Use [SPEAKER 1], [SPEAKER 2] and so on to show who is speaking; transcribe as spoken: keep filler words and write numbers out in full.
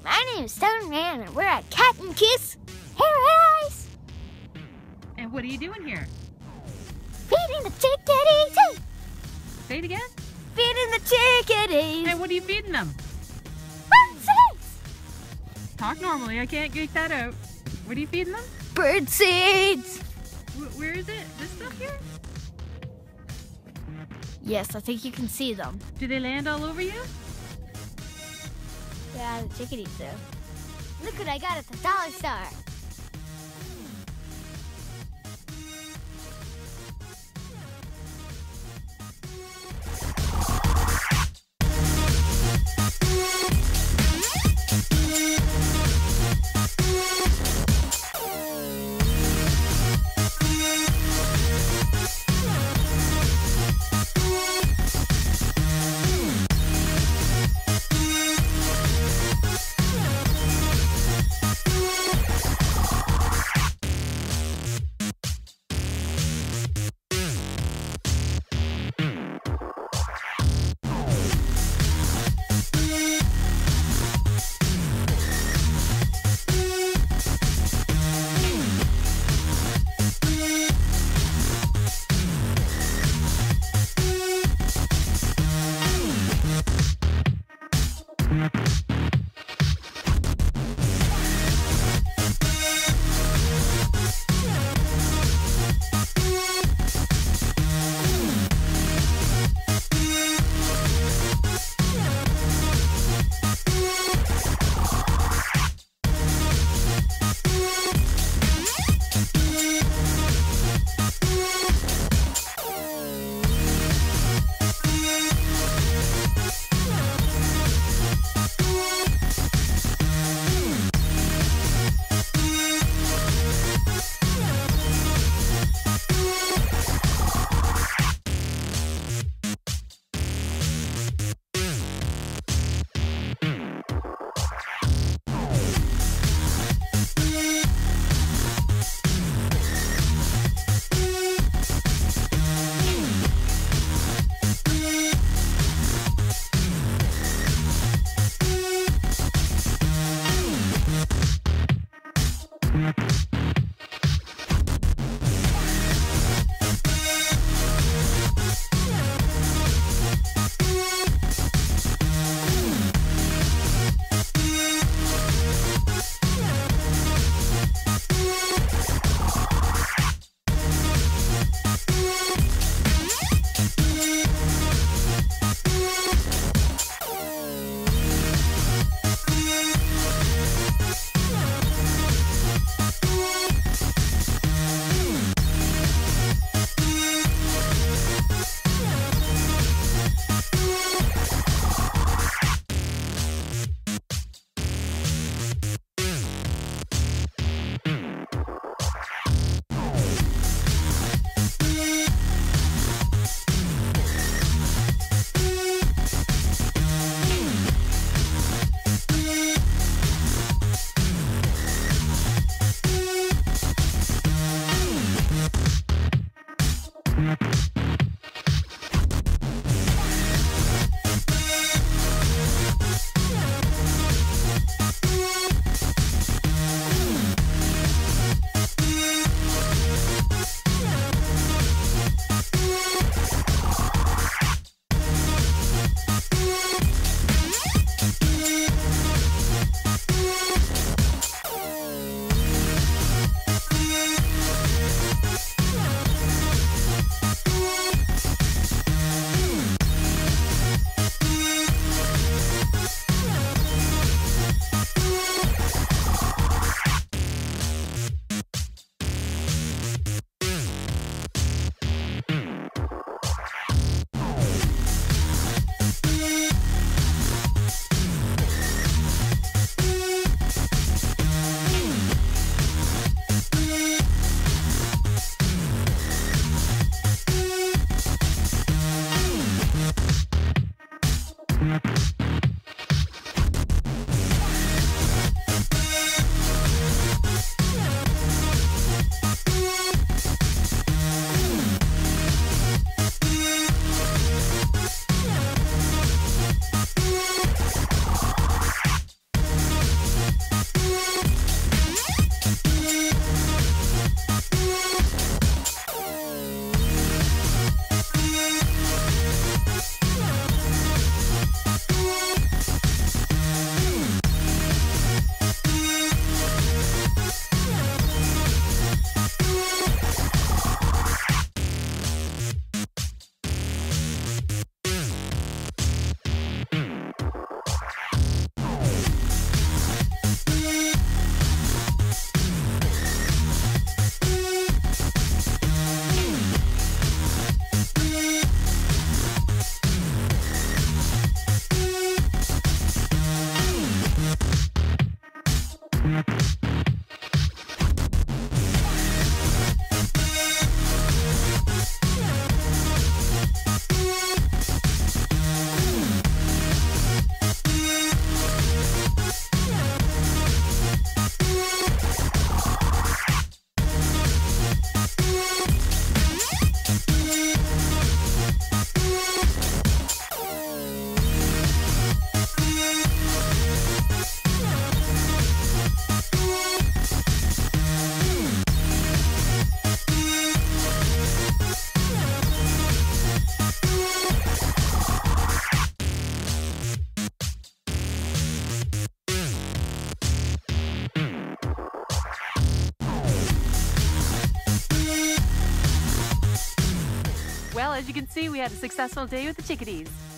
[SPEAKER 1] My name's Stone Man, and we're at Cat and Kiss Paradise.
[SPEAKER 2] And what are you doing here?
[SPEAKER 1] Feeding the chickadees.
[SPEAKER 2] Say it again?
[SPEAKER 1] Feeding the chickadees.
[SPEAKER 2] Hey, what are you feeding them?
[SPEAKER 1] Bird seeds.
[SPEAKER 2] Talk normally, I can't get that out. What are you feeding them?
[SPEAKER 1] Bird seeds.
[SPEAKER 2] Wh where is it? This stuff here?
[SPEAKER 1] Yes, I think you can see them.
[SPEAKER 2] Do they land all over you?
[SPEAKER 1] Yeah, the chickadees do. Look what I got at the dollar store.
[SPEAKER 3] Well, as you can see, we had a successful day with the chickadees.